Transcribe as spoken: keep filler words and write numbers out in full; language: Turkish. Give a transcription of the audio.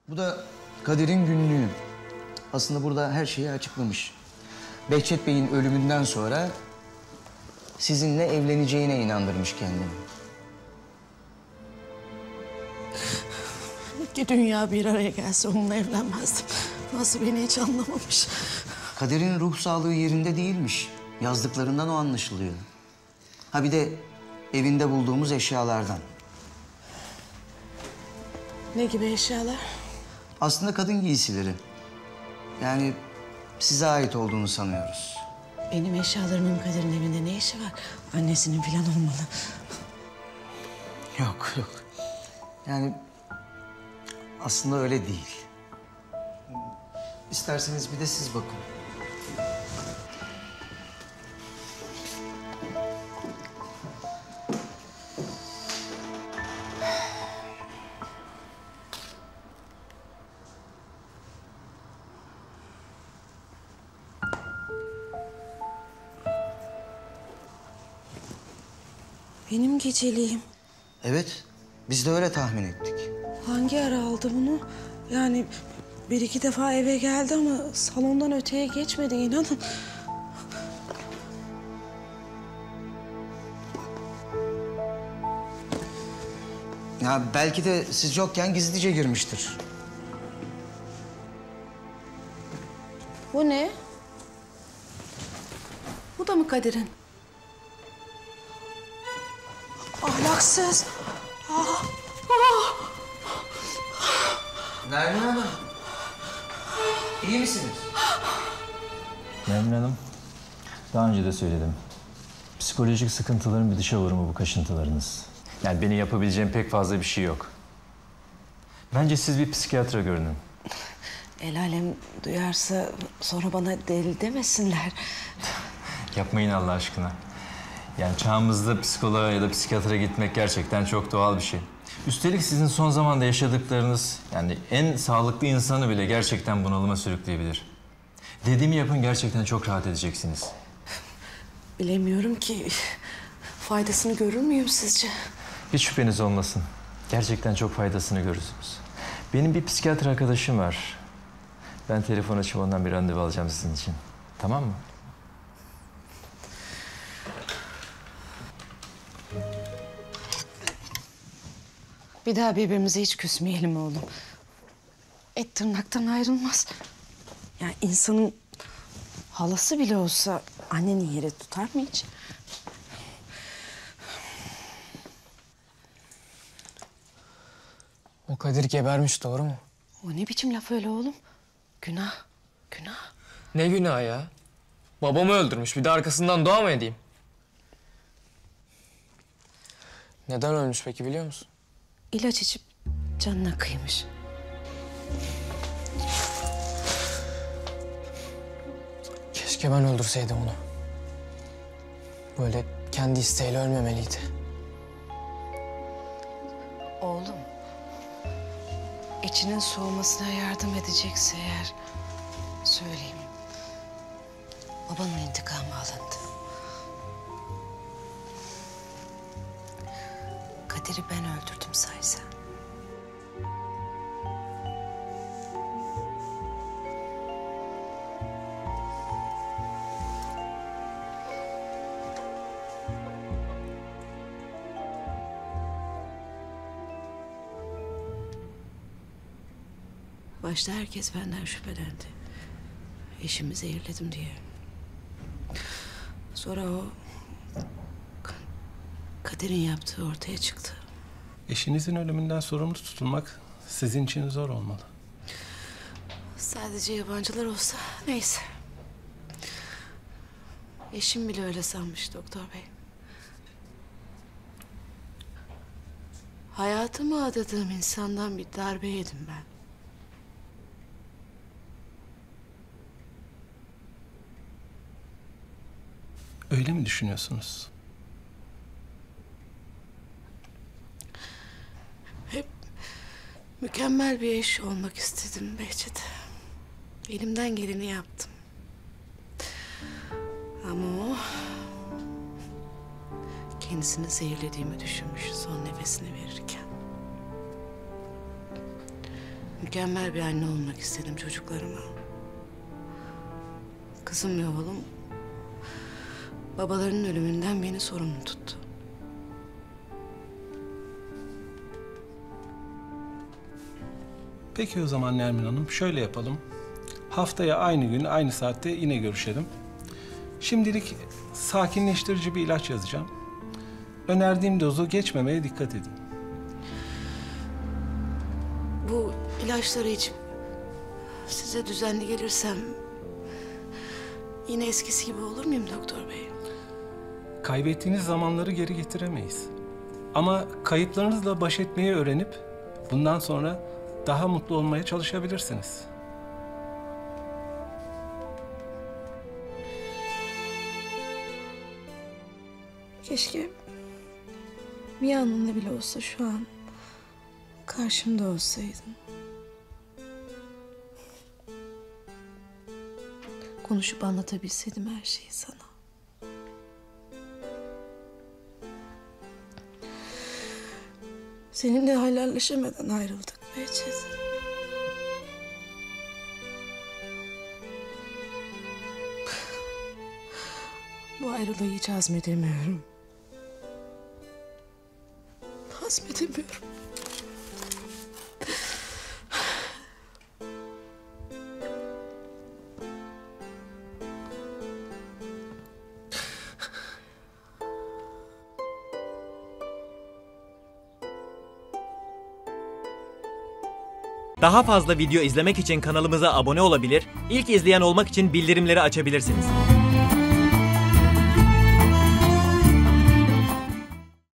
Bu da Kadir'in günlüğü. Aslında burada her şeyi açıklamış. Behçet Bey'in ölümünden sonra sizinle evleneceğine inandırmış kendini. Ki dünya bir araya gelse onunla evlenmezdim. Nasıl beni hiç anlamamış. Kadir'in ruh sağlığı yerinde değilmiş. Yazdıklarından o anlaşılıyor. Ha bir de evinde bulduğumuz eşyalardan. Ne gibi eşyalar? Aslında kadın giysileri. Yani size ait olduğunu sanıyoruz. Benim eşyalarımın Kadir'in evinde ne işi var? Annesinin falan olmalı. Yok, yok. Yani aslında öyle değil. İsterseniz bir de siz bakın. Benim geceliğim. Evet, biz de öyle tahmin ettik. Hangi ara aldı bunu? Yani bir iki defa eve geldi ama salondan öteye geçmedi inanın. Ya belki de siz yokken gizlice girmiştir. Bu ne? Bu da mı Kadir'in? Ahlaksız. Ah, ah. Nermin Hanım, iyi misiniz? Nermin Hanım, daha önce de söyledim. Psikolojik sıkıntıların bir dışa vurumu bu kaşıntılarınız. Yani benim yapabileceğim pek fazla bir şey yok. Bence siz bir psikiyatra görünün. El alem duyarsa sonra bana deli demesinler. Yapmayın Allah aşkına. Yani çağımızda psikoloğa ya da psikiyatra gitmek gerçekten çok doğal bir şey. Üstelik sizin son zamanda yaşadıklarınız, yani en sağlıklı insanı bile gerçekten bunalıma sürükleyebilir. Dediğimi yapın, gerçekten çok rahat edeceksiniz. Bilemiyorum ki faydasını görür müyüm sizce? Hiç şüpheniz olmasın. Gerçekten çok faydasını görürsünüz. Benim bir psikiyatr arkadaşım var. Ben telefon açıp ondan bir randevu alacağım sizin için. Tamam mı? Bir daha birbirimize hiç küsmeyelim oğlum. Et tırnaktan ayrılmaz. Yani insanın halası bile olsa annenin yeri tutar mı hiç? O Kadir gebermiş, doğru mu? O ne biçim laf öyle oğlum? Günah, günah. Ne günah ya? Babamı öldürmüş, bir de arkasından dua mı edeyim? Neden ölmüş peki, biliyor musun? İlaç içip canına kıymış. Keşke ben öldürseydim onu. Böyle kendi isteğiyle ölmemeliydi. Oğlum, içinin soğumasına yardım edecekse eğer söyleyeyim. Babanın intikamı alındı. Kadir'i ben öldürdüm saysa. Başta herkes benden şüphelendi. Eşimi zehirledim diye. Sonra o Kadir'in yaptığı ortaya çıktı. Eşinizin ölümünden sorumlu tutulmak sizin için zor olmalı. Sadece yabancılar olsa neyse. Eşim bile öyle sanmış doktor bey. Hayatımı adadığım insandan bir darbe yedim ben. Öyle mi düşünüyorsunuz? Hep mükemmel bir eş olmak istedim Behçet. Elimden geleni yaptım. Ama o kendisini zehirlediğimi düşünmüş son nefesini verirken. Mükemmel bir anne olmak istedim çocuklarıma. Kızım ve oğlum babalarının ölümünden beni sorumlu tuttu. Peki o zaman Nermin Hanım şöyle yapalım. Haftaya aynı gün aynı saatte yine görüşelim. Şimdilik sakinleştirici bir ilaç yazacağım. Önerdiğim dozu geçmemeye dikkat edin. Bu ilaçları içip size düzenli gelirsem yine eskisi gibi olur muyum doktor bey? Kaybettiğiniz zamanları geri getiremeyiz. Ama kayıplarınızla baş etmeyi öğrenip bundan sonra daha mutlu olmaya çalışabilirsiniz. Keşke bir anında bile olsa şu an karşımda olsaydın. Konuşup anlatabilseydim her şeyi sana. Seninle helalleşemeden ayrıldık Behçet. Bu ayrılığı hiç hazmedemiyorum. Hazmedemiyorum. Daha fazla video izlemek için kanalımıza abone olabilir, ilk izleyen olmak için bildirimleri açabilirsiniz.